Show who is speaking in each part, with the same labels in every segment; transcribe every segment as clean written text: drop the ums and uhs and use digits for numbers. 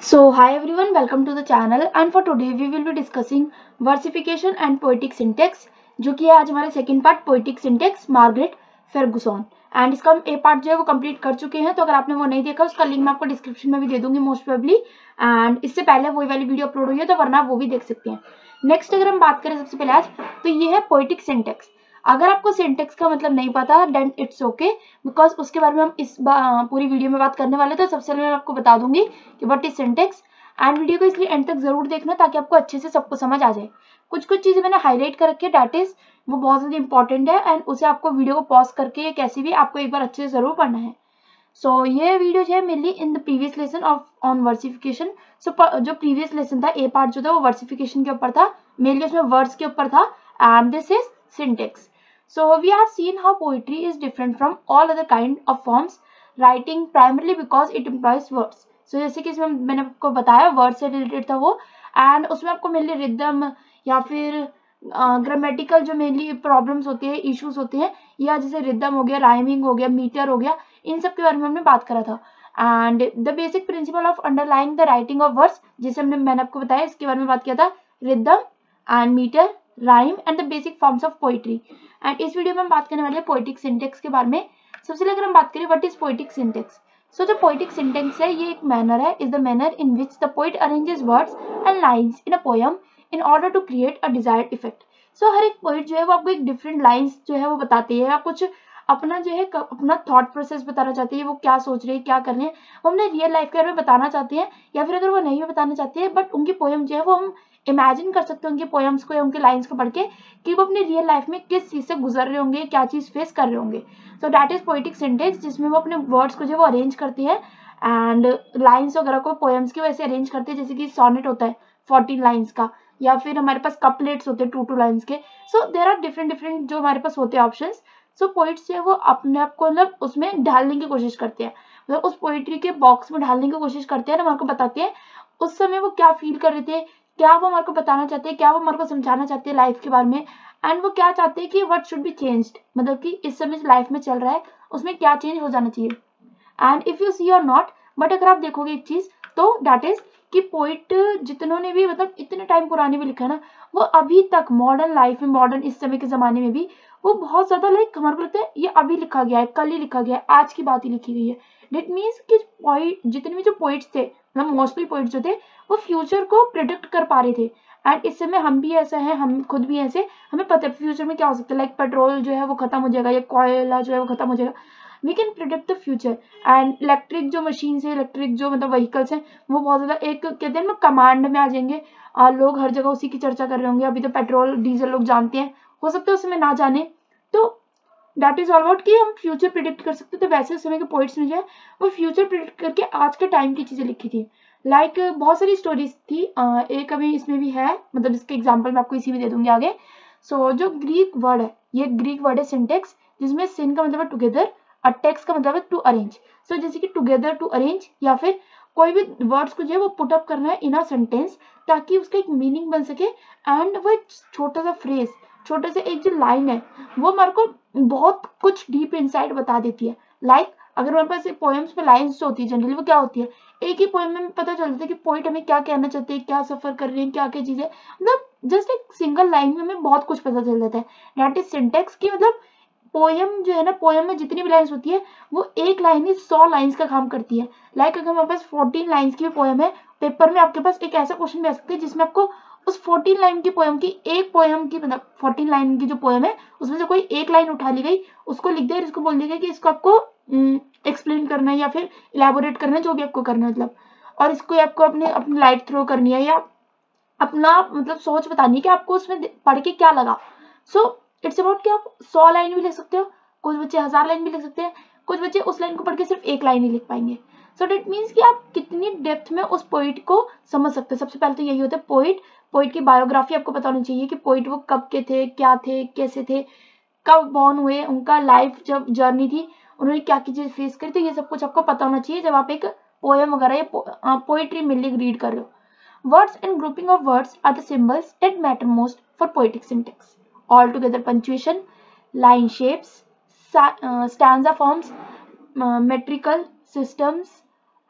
Speaker 1: So hi everyone, welcome to the channel and for today we will be discussing versification and poetic syntax, जो कि है आज हमारा second part poetic syntax Margaret Ferguson. And इसका हम ए part जो है वो कंप्लीट कर चुके हैं, तो अगर आपने वो नहीं देखा उसका लिंक मैं आपको डिस्क्रिप्शन में भी दे दूंगी मोस्ट प्रोबेबली। एंड इससे पहले वही वाली वीडियो अपलोड हुई है, तो वरना वो भी देख सकते हैं। नेक्स्ट अगर हम बात करें सबसे पहले आज, तो ये है पोएटिक सिंटेक्स। अगर आपको सिंटेक्स का मतलब नहीं पता देन इट्स ओके, बिकॉज उसके बारे में हम इस पूरी वीडियो में बात करने वाले थे। सबसे पहले मैं आपको बता दूंगी कि what is syntax, and video को इसलिए एंड तक जरूर देखना ताकि आपको अच्छे से सबको समझ आ जाए। कुछ कुछ चीजें मैंने हाईलाइट कर रखी है, दैट इज वो बहुत ज्यादा इंपॉर्टेंट है एंड उसे आपको वीडियो को पॉज करके कैसे भी आपको एक बार अच्छे से जरूर पढ़ना है। सो ये वीडियो जो है mainly in the previous lesson of on versification. So जो प्रीवियस लेसन था ए पार्ट जो था वो वर्सिफिकेशन के ऊपर था, मेनली उसमें वर्ड्स के ऊपर था, and this is syntax. So we have seen how poetry is different from all other kind of forms writing primarily because it employs words. So जैसे कि इसमें मैंने आपको बताया वर्ड से रिलेटेड था वो, एंड उसमें आपको मेनली रिदम या फिर ग्रामेटिकल जो मेनली प्रॉब्लम्स होती है, इश्यूज होते हैं, या जैसे रिदम हो गया, राइमिंग हो गया, मीटर हो गया, इन सब के बारे में हमने बात करा था। And the basic principle of underlying the writing of words, जिसे मैंने आपको बताया, इसके बारे में बात किया था, rhythm and metre, rhyme and the basic forms of poetry. And इस वीडियो में हम बात करने वाले हैं पोएटिक सिंटेक्स के बारे में। सबसे पहले अगर हम बात करें what is poetic syntax, so जो पोएटिक सिंटेक्स है ये एक मैनर है, is the manner in which the poet arranges words and lines in a poem in order to create a desired effect. So हर एक पोएट जो है वो आपको एक डिफरेंट लाइंस जो है वो बताती है, आप कुछ अपना जो है अपना थॉट प्रोसेस बताना चाहती है, वो क्या सोच रहे हैं, क्या कर रहे हैं, वो अपने रियल लाइफ के बारे में बताना चाहते हैं, या फिर अगर वो नहीं भी बताना चाहते हैं बट उनकी पोएम जो है वो हम इमेजिन कर सकते हैं उनकी पोएम्स को या उनके लाइंस को पढ़ के कि वो अपनी रियल लाइफ में किस चीज से गुजर रहे होंगे, क्या चीज फेस कर रहे होंगे। So that is poetic syntax, जिसमें वो अपने वर्ड्स को जो वो अरेंज करती है एंड लाइंस वगैरह को पोएम्स की वैसे अरेंज करते हैं, जैसे कि सोनेट होता है 14 लाइंस का, या फिर हमारे पास कपलेट्स होते हैं 2 लाइंस के। So there are different different जो हमारे पास होते हैं ऑप्शंस। सो पोइट्स जो है वो अपने आप को मतलब उसमें ढालने की कोशिश करते हैं, मतलब उस पोइट्री के बॉक्स में ढालने की कोशिश करते हैं, हमारे को बताते हैं उस समय वो क्या फील कर रहे थे, क्या वो हमारे को बताना चाहते हैं, क्या वो हमारे को समझाना चाहते हैं लाइफ के बारे में, एंड वो क्या चाहते हैं कि व्हाट शुड बी चेंज्ड, मतलब कि इस समय लाइफ में चल रहा है उसमें क्या चेंज हो जाना चाहिए। एंड इफ यू सी और नॉट, बट अगर आप देखोगे एक चीज, तो दैट इज कि पोइट जितनों ने भी मतलब इतने टाइम पुराने भी लिखा है ना, वो अभी तक मॉडर्न लाइफ में, मॉडर्न इस समय के जमाने में भी वो बहुत ज्यादा लाइक हमारे को लगता है ये अभी लिखा गया है, कल ही लिखा गया है, आज की बात ही लिखी गई है। डेट मीन्स कि पोइट जितने भी जो पोइट्स थे, मतलब मोस्टली पोइट्स जो थे वो फ्यूचर को प्रिडिक्ट कर पा रहे थे। एंड इस समय हम भी ऐसा है, हम खुद भी ऐसे, हमें पता है फ्यूचर में क्या हो सकता है, लाइक पेट्रोल जो है वो खत्म हो जाएगा या कोयला जो है वो खत्म हो जाएगा, we can predict the future. And electric जो मशीन है, इलेक्ट्रिक जो मतलब व्हीकल्स हैं, वो बहुत ज्यादा एक कहते हैं ना कमांड में आ जाएंगे, लोग हर जगह उसी की चर्चा कर रहे होंगे। अभी तो पेट्रोल डीजल लोग जानते हैं, हो सकता है उस समय ना जाने, तो दैट इज ऑल अबाउट कि हम फ्यूचर प्रिडिक्ट कर सकते। तो वैसे उस समय के पोइट्स ने जो है वो फ्यूचर प्रिडिक्ट करके आज के टाइम की चीजें लिखी थी। लाइक बहुत सारी स्टोरीज थी, एक अभी इसमें भी है, मतलब इसके एग्जाम्पल मैं आपको इसी में दे दूंगी आगे। सो जो ग्रीक वर्ड है, ये ग्रीक वर्ड है सिंटेक्स, जिसमें सिन का मतलब है टुगेदर और टेक्स का मतलब है टू अरेंज। सो जैसे कि टुगेदर टू अरेंज, या फिर कोई भी वर्ड्स को जो है वो पुट अप करना है इन अ सेंटेंस ताकि उसका एक मीनिंग बन सके, एंड वो एक छोटा सा फ्रेज, छोटा सा एक जो लाइन है वो हमारे को बहुत कुछ डीप इनसाइट बता देती है। लाइक अगर हमारे पास पोएम्स में लाइन्स होती है जनरली, वो क्या होती है, एक ही पोएम में पता चल जाता है कि पोइट हमें क्या कहना चाहते हैं, क्या सफर कर रहे हैं, क्या क्या चीजें, मतलब जस्ट एक सिंगल लाइन में हमें बहुत कुछ पता चल जाता है। दैट इज सिंटेक्स की मतलब पोयम जो है ना, पोयम में जितनी भी लाइन्स होती है वो एक लाइन ही 100 लाइन्स का काम करती है। लाइक अगर हमारे पास 14 लाइन्स की भी पोयम है, पेपर में आपके पास एक ऐसा क्वेश्चन भी आ सकता है जिसमें आपको उस 14 लाइन की पोयम की, एक पोयम की मतलब 14 लाइन की जो पोयम है उसमें से कोई एक लाइन उठा ली गई, उसको लिख दिया, इसको बोल दिया कि इसको आपको एक्सप्लेन करना है या फिर इलेबोरेट करना है, जो भी आपको करना है मतलब, और इसको आपको अपने अपनी लाइट थ्रो करनी है या अपना मतलब सोच बतानी है कि आपको उसमें पढ़ के क्या लगा। सो इट्स अबाउट कि आप 100 लाइन भी लिख सकते हो, कुछ बच्चे 1000 लाइन भी लिख सकते हैं, कुछ बच्चे उस लाइन को पढ़ के सिर्फ एक लाइन ही लिख पाएंगे। सो डेट मीन्स कि आप कितनी डेप्थ में उस पोइट को समझ सकते हैं। सबसे पहले तो यही होता है पोइट, पोइट की बायोग्राफी आपको पता होनी चाहिए कि पोइट वो कब के थे, क्या थे, कैसे थे, कब बॉर्न हुए, उनका लाइफ जब जर्नी थी, उन्होंने क्या क्या चीज फेस करी, तो ये सब कुछ आपको पता होना चाहिए जब आप एक पोएम वगैरह या पोइट्री मिलनी रीड कर रहे हो। Words and grouping of words are the symbols that matter most for poetic syntax. Altogether, punctuation, line shapes, stanza forms, metrical systems,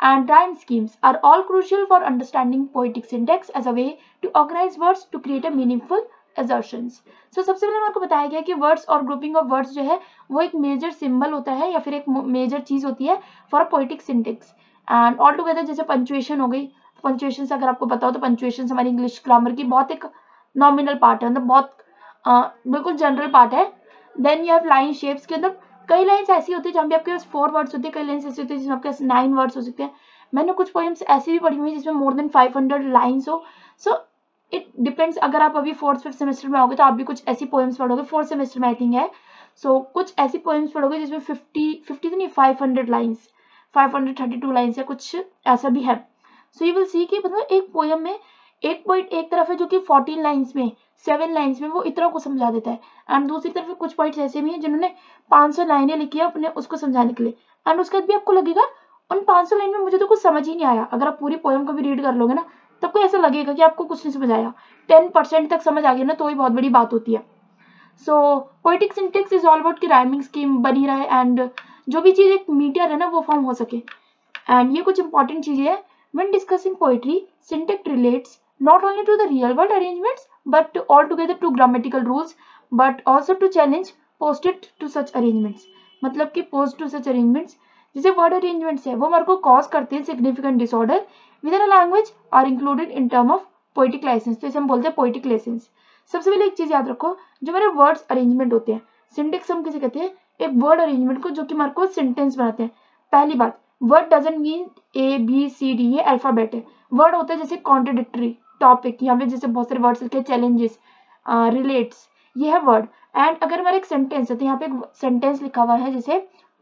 Speaker 1: and rhyme schemes are all crucial for understanding poetic syntax as a way to organize words to create a meaningful assertions. So सबसे पहले मेरे को बताया गया कि words और grouping of words जो है वो एक मेजर सिंबल होता है या फिर एक मेजर चीज होती है for poetic syntax. And all together जैसे पंचुएशन हो गई, पंचुएशन से अगर आपको पता हो तो पंचुएशन हमारी इंग्लिश ग्रामर की बहुत एक नॉमिनल पार्ट है, मतलब बहुत बिल्कुल जनरल पार्ट है. Then you have line shapes के अंदर कई लाइन्स ऐसी होती है जहाँ पे आपके पास 4 वर्ड्स होते हैं, कई लाइन्स ऐसी होती है जिसमें आपके पास 9 वर्ड्स हो सकते हैं. मैंने कुछ पोएम्स ऐसी भी पढ़ी हुई है जिसमें मोर देन 500 लाइन्स हो. So it depends. अगर आप अभी 4th 5th सेमेस्टर में आओगे तो आप भी कुछ ऐसी पोएम्स पढ़ोगे. 4th सेमेस्टर में आई थिंक है. सो कुछ ऐसी पोएम्स पढ़ोगे जिसमें 50 तो नहीं 500 लाइन्स, 532 लाइन्स है, कुछ ऐसा भी है. सो यू विल सी कि मतलब एक पोएम में एक पॉइंट एक तरफ है जो कि 14 लाइन्स में 7 लाइन्स में वो इतना को समझा देता है. एंड दूसरी तरफ कुछ पॉइंट्स ऐसे भी हैं जिन्होंने 500 लाइनें लिखी है अपने उसको समझाने के लिए. एंड उसके बाद भी आपको लगेगा उन 500 लाइन में मुझे तो कुछ समझ ही नहीं आया. अगर आप पूरी पोएम को भी रीड कर लोगे ना तब को ऐसा लगेगा कि आपको कुछ नहीं समझ आया. 10% तक समझ आ गया ना तो ही बहुत बड़ी बात होती है. So poetic syntax is all about की राइमिंग स्कीम बनी रहे एंड जो भी चीज एक मीटर है ना वो फॉर्म हो सके. एंड ये कुछ इंपॉर्टेंट चीजें है. When discussing poetry, syntax relates not only to the real world arrangements but altogether to grammatical rules but also to challenge posted to such arrangements. मतलब कि post to such arrangements जैसे word arrangements है वो हमारे को cause करते हैं significant disorder within a language are included in term of poetic license. तो इसे हम बोलते हैं poetic license. सबसे पहले एक चीज याद रखो, जो हमारे words arrangement होते हैं syntax हम किसे कहते हैं, एक word arrangement को जो कि हमारे को sentence बनाते हैं. पहली बात, word doesn't mean A B C D ये अल्फाबेट है. word होता है जैसे contradictory टॉपिक, यहाँ पे जैसे बहुत सारे वर्ड्स लिखे चैलेंजेस, रिलेट्स, ये है वर्ड. एंड अगर हमारा एक सेंटेंस है तो यहाँ पे एक सेंटेंस लिखा हुआ है जैसे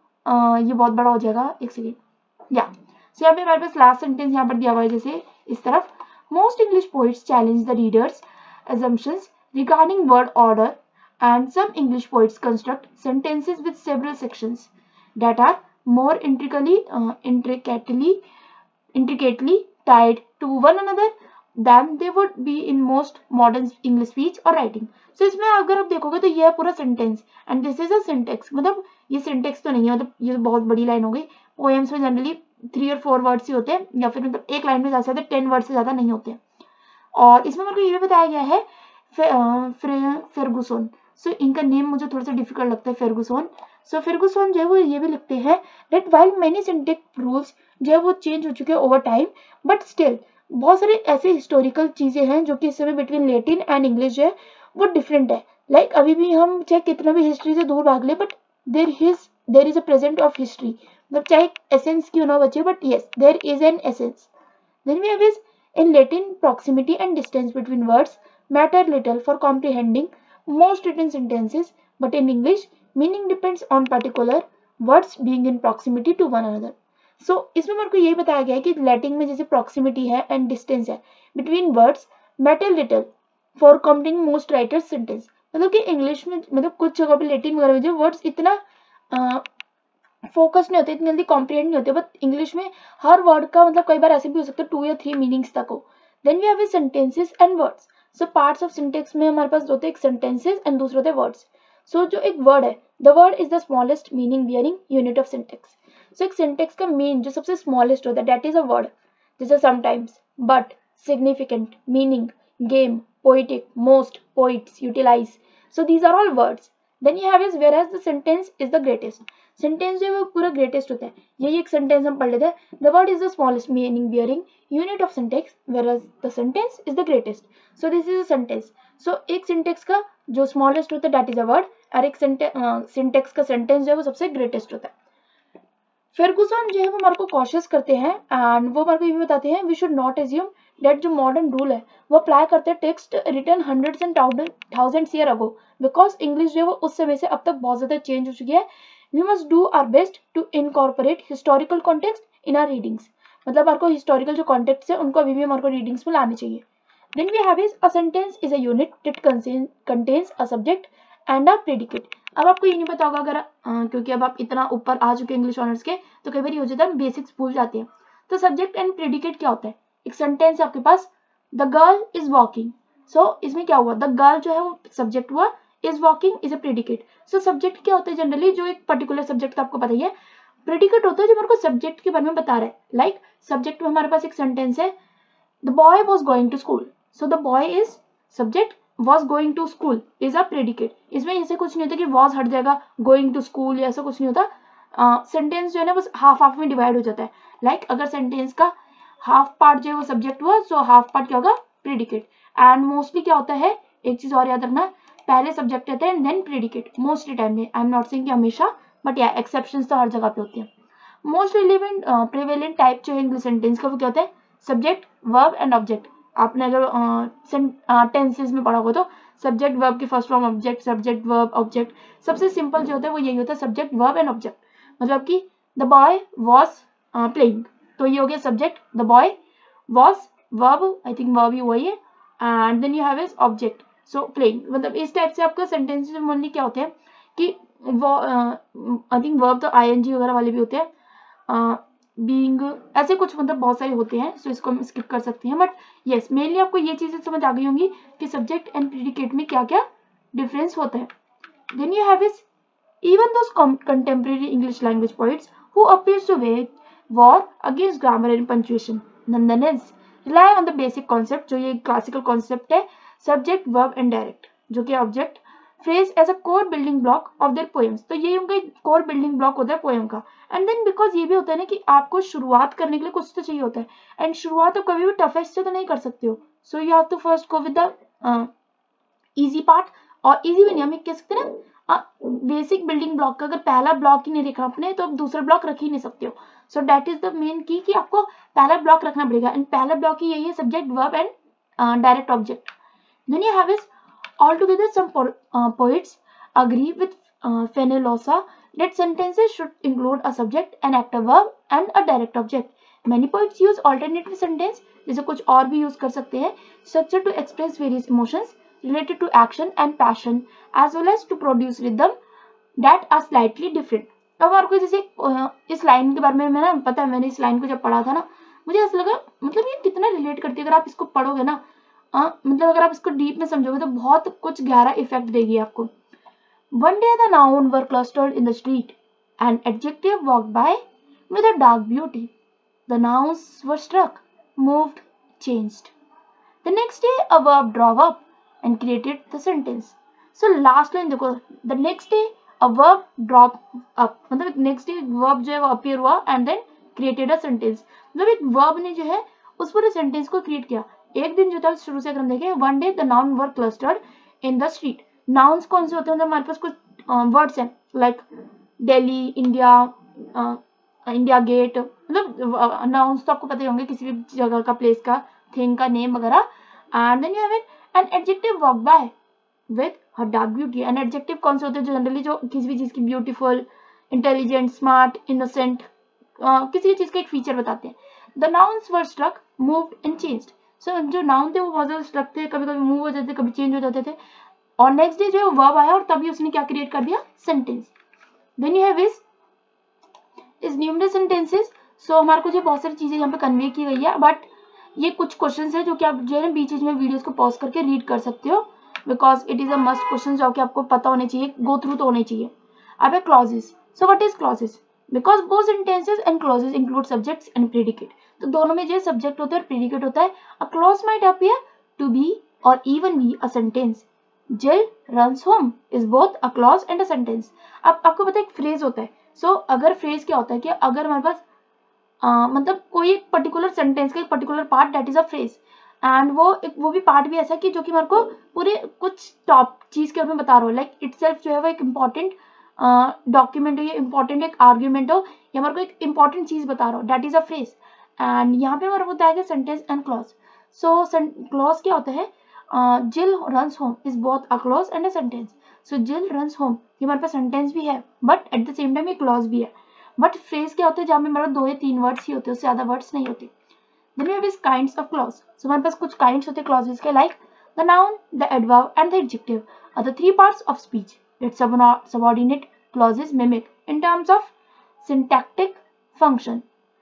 Speaker 1: ये बहुत बड़ा हो जाएगा एक सेकेंड या. सो यहाँ पे हमारे पास लास्ट सेंटेंस यहाँ पर दिया हुआ है जैसे इस तरफ. Most English poets challenge the readers assumptions regarding word order and some English poets construct sentences with several sections that are more intricately tied to one another than they would be in most modern English speech or writing. So इसमें अगर आप देखोगे तो यह पूरा sentence and this is a syntax. मतलब ये syntax तो नहीं है, मतलब ये बहुत बड़ी लाइन हो गई. पोएम्स में जनरली 3 और 4 वर्ड्स ही होते हैं या फिर मतलब एक लाइन में ज्यादा से ज्यादा 10 वर्ड से ज्यादा नहीं होते हैं. और इसमें मेरे को ये भी बताया गया है फेर्गुसन. सो इनका नेम मुझे थोड़ा सा डिफिकल्ट लगता है, फेर्गुसन. सो फेर्गुसन जो है वो ये भी लिखते हैं that while many syntax rules जो है वो चेंज हो चुके हैं ओवर टाइम बट स्टिल बहुत सारे ऐसे हिस्टोरिकल चीजें हैं जो कि इस समय बिटवीन लेटिन एंड इंग्लिश जो है वो डिफरेंट है. लाइक अभी भी हम चाहे कितना भी हिस्ट्री से दूर भाग ले but there is a present of history. मतलब चाहे एसेंस क्यों ना बचे but yes there is an essence. Then we have is in Latin proximity and distance between words matter little for comprehending most written sentences, but in English meaning depends on particular words being in proximity to one another. So इसमें मेरे को यही बताया गया है कि Latin में जैसे proximity है and distance है between words matter little for comprehending most writers sentence. मतलब कि इंग्लिश में मतलब कुछ जगह पे लैटिन वगैरह में जो वर्ड्स इतना फोकस नहीं होते, इतनी जल्दी कॉम्प्रिहेंड नहीं होते, बट इंग्लिश में हर वर्ड का मतलब कई बार ऐसे भी हो सकता है 2 या 3 मीनिंग्स तक हो. Then we have sentences and words. So parts of syntax में हमारे पास होते हैं एक सेंटेंसेस एंड दूसरे होते हैं वर्ड्स. सो जो एक वर्ड है, the word is the smallest meaning bearing unit of syntax. So एक सिंटेक्स का मीन जो सबसे स्मॉलेस्ट होता है दैट इज अ वर्ड. जैसे sometimes, but, significant, meaning, game, poetic, most, poets, utilise. So these are all words. Then you have is whereas the sentence is the greatest. Sentence जो है वो पूरा greatest होता है. यही एक सेंटेंस हम पढ़ लेते हैं. The word is the smallest meaning bearing unit of syntax whereas the sentence is the greatest. So this is a sentence. So एक सिंटेक्स का जो स्मॉलेस्ट होता है दैट इज अ वर्ड और एक सिंटेक्स का सेंटेंस जो है वो सबसे ग्रेटेस्ट होता है. फेर्गुसन जो है वो हमारे को कॉशियस करते हैं एंड वो हमारे को ये भी बताते हैं we should not assume that जो मॉडर्न रूल है वो अप्लाई करते हैं text written hundreds and thousands year ago because English जो है वो उस समय से अब तक बहुत ज्यादा चेंज हो चुकी है. We must do our best to incorporate historical context in our readings. मतलब हमारे को हिस्टोरिकल जो कॉन्टेक्स्ट है उनको अभी भी हमारे को रीडिंग्स में लाने चाहिए. Then we have is a sentence is a unit that contains a subject and a predicate. अब आपको ये नहीं पता होगा अगर क्योंकि अब आप इतना ऊपर आ चुके इंग्लिश ऑनर्स के तो कई बार ये हो जाता है बेसिक्स भूल जाते हैं. तो सब्जेक्ट एंड प्रेडिकेट क्या होता है? एक सेंटेंस है आपके पास, the girl is walking. So इसमें क्या हुआ, द गर्ल जो है वो सब्जेक्ट हुआ, is walking is a predicate. So subject क्या होता है जनरली, जो एक पर्टिकुलर सब्जेक्ट आपको पता ही है, प्रेडिकेट होता है जो मेरे को सब्जेक्ट के बारे में बता रहा है। लाइक सब्जेक्ट में हमारे पास एक सेंटेंस है, the boy was going to school, so the boy is subject, was going to school is a predicate. इसमें ऐसे कुछ नहीं होता कि वॉज हट जाएगा, गोइंग टू स्कूल या ऐसा कुछ नहीं होता। सेंटेंस जो है ना बस हाफ हाफ में डिवाइड हो जाता है। लाइक अगर सेंटेंस का हाफ पार्ट जो है वो सब्जेक्ट हुआ, सो हाफ पार्ट क्या होगा, प्रेडिकेट। एंड मोस्टली क्या होता है, एक चीज और याद रखना, पहले सब्जेक्ट रहते हैं देन प्रेडिकेट मोस्टली टाइम में। आई एम नॉट सेइंग कि हमेशा, बट या एक्सेप्शंस तो हर जगह पे होते हैं। मोस्ट रिलेवेंट प्रिवेलेंट टाइप जो है इंग्लिश सेंटेंस का वो क्या होता है, सब्जेक्ट वर्ब एंड ऑब्जेक्ट। आपने अगर टेंसेस में पढ़ा होगा तो सब्जेक्ट वर्ब की first form object, subject verb object. सबसे सिंपल जो होता है वो यही होता है, सब्जेक्ट वर्ब एंड ऑब्जेक्ट। मतलब कि द बॉय वॉज प्लेइंग, तो ये हो गया subject, the boy was verb, I think verb ही वही है, and then you have is object, so playing. मतलब इस टाइप से आपका सेंटेंसेस में क्या होते हैं कि वो आई थिंक वर्ब तो आईएनजी वगैरह वाले भी होते हैं, बीइंग ऐसे कुछ, मतलब बहुत सारे होते हैं, सो इसको हम स्किप कर सकते हैं। बट यस, मेनली आपको ये चीजें समझ आ गई होंगी कि सब्जेक्ट एंड प्रेडिकेट में क्या क्या डिफरेंस होता है। Then you have is even those contemporary English language poets who appears to wage war against grammar and punctuation nonetheless rely on the basic concept, जो ये classical concept है, subject verb and direct, जो कि object phrase as a core building block of their poems। तो ये उनका core building block होता है पोएम का। एंड देन बिकॉज ये भी होता है ना कि आपको शुरुआत करने के लिए कुछ तो चाहिए होता है, एंड शुरुआत आप कभी भी टफेस्ट से तो नहीं कर सकते हो, so you have to first go with the easy part. और इजी भी नहीं, हम कह सकते ना बेसिक बिल्डिंग ब्लॉक का अगर पहला ब्लॉक ही नहीं देखा आपने तो आप दूसरा ब्लॉक रख ही नहीं सकते हो। So that is the main key कि आपको पहला ब्लॉक रखना पड़ेगा, एंड पहला ब्लॉक ही यही है, subject verb and direct object. Then you have is altogether some poets agree with Fenollosa that sentences should include a subject, an active verb and a direct object. Many poets use alternative sentence, जैसे कुछ और भी use कर सकते हैं, structure to express various emotions related to action and passion as well as to produce rhythm that are slightly different। अब हमारे को जैसे इस लाइन के बारे में ना पता है, मैंने इस लाइन को जब पढ़ा था ना मुझे ऐसा लगा मतलब ये कितना रिलेट करती है। अगर आप इसको पढ़ोगे ना मतलब अगर आप इसको डीप में समझोगे तो बहुत कुछ गहरा इफेक्ट देगी आपको। One day the noun were clustered in the street, an adjective walked by with a dark beauty. The nouns were struck, moved, changed. The next day a verb drove up and created the sentence. So last line देखो, the next day a verb dropped up, मतलब next day verb जो है वो appear हुआ and then created a sentence। मतलब एक verb ने जो है उस पूरे sentence को create किया। एक दिन जो था शुरू से अगर हम देखें, one day the noun were clustered in the street. Nouns कौन से होते हैं, हमारे पास कुछ वर्ड्स हैं like Delhi, India, India Gate, मतलब नाउन्स तो आपको पता ही होंगे, किसी भी जगह का, प्लेस का, थिंग का नेम वगैरह। And then you have an adjective walk by with her dark beauty. And adjective कौन से होते हैं, जो जनरली जो किसी भी चीज की ब्यूटीफुल, इंटेलिजेंट, स्मार्ट, इनोसेंट, किसी भी चीज का एक फीचर बताते हैं। The nouns were struck, moved and changed. So जो नाउन थे वो बहुत ज्यादा स्ट्रक थे, कभी कभी मूव हो जाते थे, कभी चेंज हो जाते थे, और नेक्स्ट डे जो है वर्ब आया और तभी उसने क्या क्रिएट कर दिया, sentence. Then you have is numerous sentences. So हमारे को जो बहुत सारी चीजें यहाँ पे कन्वे की गई है, बट ये कुछ क्वेश्चन है जो कि आप जो है ना बीच में वीडियोस को पॉज करके रीड कर सकते हो, because it is a must question जो कि आपको पता होने चाहिए, गो थ्रू तो होने चाहिए। अब है clauses. So what is clauses, because both sentences and clauses include subjects and predicate. तो दोनों में जो सब्जेक्ट होता है और प्रेडिकेट होता है। A clause might appear to be और even be a sentence. Jill runs home is both a clause and a sentence. अब आपको पता है एक फ्रेज होता है। सो अगर फ्रेज क्या होता है कि अगर हमारे पास मतलब कोई एक पर्टिकुलर सेंटेंस का एक particular part, that is a phrase, and वो भी पार्ट भी ऐसा कि जो कि हमारे को पूरे कुछ टॉप चीज के बारे में बता रहा हो, लाइक इटसेल्फ जो है वो एक इम्पॉर्टेंट डॉक्यूमेंट हो, या इम्पॉर्टेंट एक आर्ग्यूमेंट हो, या हमारे को एक इम्पॉर्टेंट चीज बता रहा हो, that is a phrase. And यहाँ पे हमारा होता है sentence and clause. So clause क्या होता है, Jill runs home is both a clause and a sentence. So Jill runs home ये हमारे पास सेंटेंस भी है, but at the same time ये क्लॉज भी है। बट फ्रेज क्या होता है, जहाँ में हमारा 2 या 3 वर्ड्स ही होते हैं, उससे ज्यादा वर्ड्स नहीं होते। Then we have is kinds of clause. So हमारे पास कुछ kinds होते हैं clauses के, like the noun, the adverb and the adjective are the 3 parts of speech that subordinate clauses mimic in terms of syntactic function.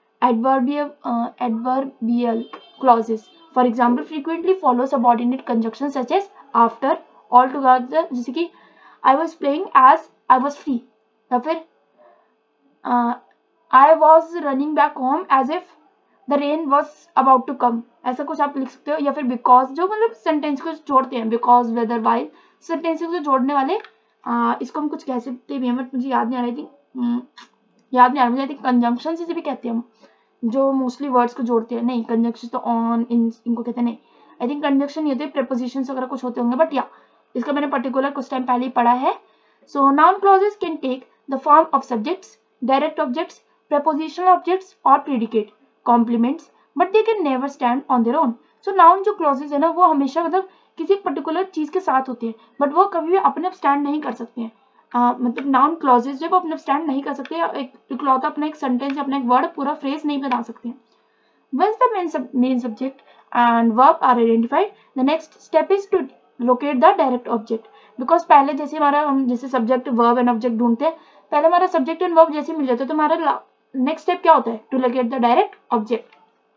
Speaker 1: Adverbial clauses, for example, frequently follow subordinate conjunctions such as after, altogether, जैसे कि I was playing as I was free, या फिर I was running back home as if the rain was about to come, ऐसा कुछ आप लिख सकते हो। या फिर बिकॉज, जो मतलब सेंटेंस को जोड़ते हैं, बिकॉज, वेदर, वाइल, सेंटेंस को जोड़ने वाले, इसको हम कुछ कह सकते हैं, बट मुझे याद नहीं आ रही थी, याद नहीं आ रहा मुझे। आई थिंक कंजंक्शन से भी कहते हैं हम, जो मोस्टली वर्ड्स को जोड़ते हैं। नहीं, कंजंक्शन तो ऑन, इनको कहते हैं। नहीं, आई थिंक कंजंक्शन ये होते हैं, प्रीपोजिशंस वगैरह कुछ होते होंगे, बट या इसका मैंने पर्टिकुलर कुछ टाइम पहले ही पढ़ा है। So noun clauses can take the form of subjects, direct objects, prepositional objects और predicate, complements, but they can never stand on their own. So noun जो क्लॉजेस है ना, वो हमेशा मतलब किसी पर्टिकुलर चीज के साथ होते हैं, बट वो कभी भी अपने आप स्टैंड नहीं कर सकते हैं। मतलब नाउन क्लॉजेस जो वो अपने स्टैंड नहीं कर सकते, एक इकलौता अपना एक सेंटेंस, अपना एक वर्ड, पूरा फ्रेज नहीं बना सकते। Once the main subject and verb are identified, the next step is to locate the direct object. Because पहले जैसे हमारा, हम जैसे सब्जेक्ट, वर्ब एंड ऑब्जेक्ट ढूंढते हैं, पहले हमारा सब्जेक्ट एंड वर्ब जैसे मिल जाता है, तो हमारा नेक्स्ट स्टेप क्या होता है? To locate the direct object.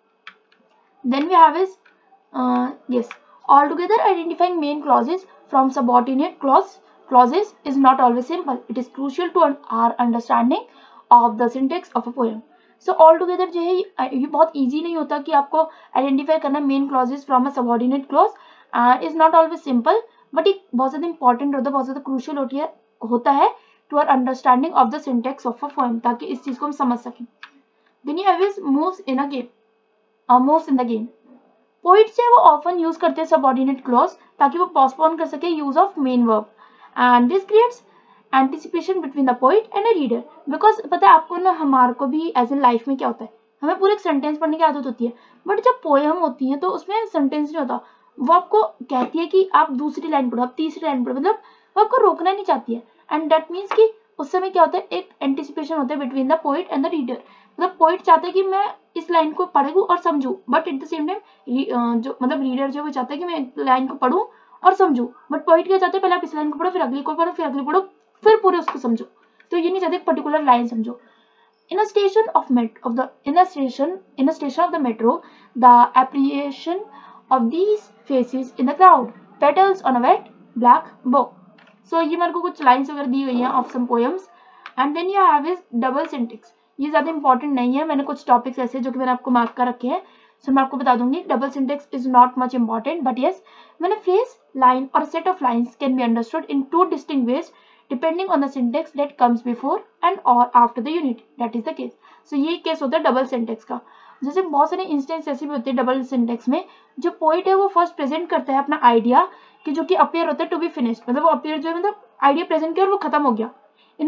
Speaker 1: Then we have is yes, altogether identifying main clauses from subordinate clauses is not always simple. It is crucial to our understanding of the syntax of a poem. So altogether जो है ये बहुत easy नहीं होता कि आपको identify करना main clauses from a subordinate clause is not always simple, but ये बहुत ज़्यादा important होता है, बहुत ज़्यादा crucial होता है to our understanding of the syntax of a poem, ताकि इस चीज़ को हम समझ सकें. Then you have is moves in a game. Moves in the game. Poets है वो ऑफन यूज करते हैं सबऑर्डिनेट क्लॉज, ताकि वो पोस्टपोन कर सके use of main verb, and this creates anticipation between the poet and a reader. Because पता है आपको ना, हमारे को भी एज इन लाइफ में क्या होता है, हमें पूरे एक सेंटेंस पढ़ने की आदत होती है, बट जब पोएम होती है तो उसमें सेंटेंस नहीं होता, वो आपको कहती है कि आप दूसरी लाइन पढ़ो, आप तीसरी लाइन पढ़ो, मतलब वो आपको रोकना नहीं चाहती है. एंड दैट मीन्स कि उस समय क्या होता है, एक एंटिसिपेशन होता है between the poet and the reader. मतलब पोइट चाहता है कि मैं इस लाइन को पढ़ूं और समझूं, but at the same time जो मतलब रीडर जो वो चाहता है कि मैं एक लाइन को पढ़ूं और समझूं, बट पोइट क्या चाहता है, पहले आप इस लाइन को पढ़ो, फिर अगली को पढ़ो, फिर अगली पढ़ो, फिर पूरे उसको समझो. तो ये नहीं चाहते पर्टिकुलर लाइन समझो. In a station of the metro, the appreciation of these faces in the crowd, petals on a wet black bow. So ये मेरे को कुछ लाइन्स वगैरह दी गई हैं of some poems. And then you have is double syntax. ये ज्यादा important नहीं है, मैंने कुछ टॉपिक्स ऐसे जो कि मैंने आपको मार्क कर रखे हैं, सो मैं आपको बता दूंगी. Double syntax is not much important, but yes, when a phrase, line or set of lines can be understood in two distinct ways depending on the syntax that comes before and or after the unit, that is the case. So ये case होता है double syntax का. जैसे बहुत सारे instance ऐसे भी होते हैं डबल सिंटेक्स में, जो पोइट है वो फर्स्ट प्रेजेंट करता है अपना आइडिया, कि जो कि अपीयर होता है टू बी फिनिश्ड, मतलब वो अपीयर जो है मतलब आइडिया प्रेजेंट किया और वो खत्म हो गया, इन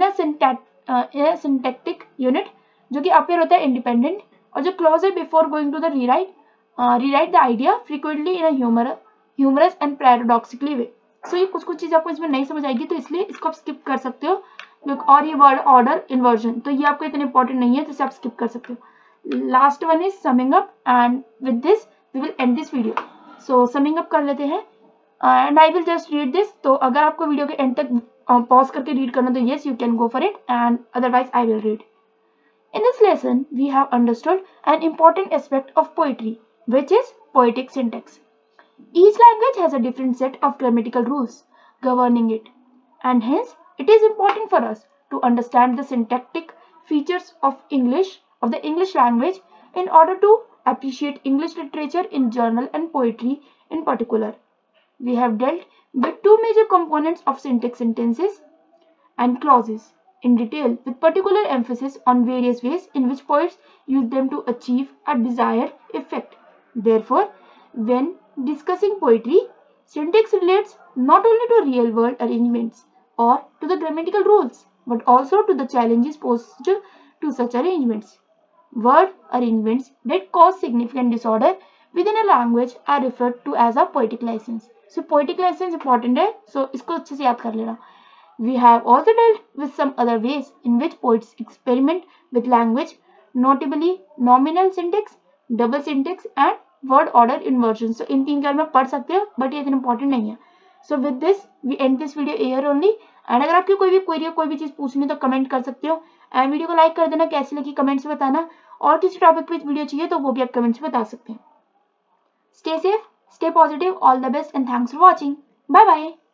Speaker 1: अ सिंटैक्टिक यूनिट, जो कि अपीयर होता है इंडिपेंडेंट. और जो क्लॉज है before going to the rewrite the idea frequently in a humorous and paradoxically way. So ये कुछ चीज आपको इसमें नहीं समझ आएगी, तो इसलिए इसको आप स्किप कर सकते हो. और ये वर्ड ऑर्डर इन्वर्जन, तो ये आपको इतना इंपॉर्टेंट नहीं है, तो इसे आप स्किप कर सकते हो. Last one is summing up, and with this we will end this video. So summing up कर लेते हैं, and I will just read this. तो अगर आपको वीडियो के एंड तक पॉज करके रीड करना, तो yes you can go for it, and otherwise I will read. In this lesson, we have understood an important aspect of poetry, which is poetic syntax. Each language has a different set of grammatical rules governing it, and hence it is important for us to understand the syntactic features of the English language in order to appreciate English literature in general and poetry in particular. We have dealt with two major components of syntax, sentences and clauses, in detail, with particular emphasis on various ways in which poets use them to achieve a desired effect. Therefore, when discussing poetry, syntax relates not only to real-world arrangements or to the grammatical rules, but also to the challenges posed to such arrangements. Word arrangements that cause significant disorder within a language are referred to as a poetic license. So, poetic license important है, so इसको अच्छे से याद कर लेना. We have also dealt with some other ways in which poets experiment with language, notably nominal syntax, double syntax and word order inversion. So इन तीन के बारे में पढ़ सकते हो, but ये इतना important नहीं है. So with this we end this video here only. And अगर आपकी कोई भी क्वेरी, कोई भी चीज पूछनी तो कमेंट कर सकते हो. एंड वीडियो को लाइक कर देना, कैसी लगी कमेंट्स में बताना, और किसी टॉपिक पे वीडियो चाहिए तो वो भी आप कमेंट्स में बता सकते हैं. Stay safe, stay positive, all the best and thanks for watching. Bye bye.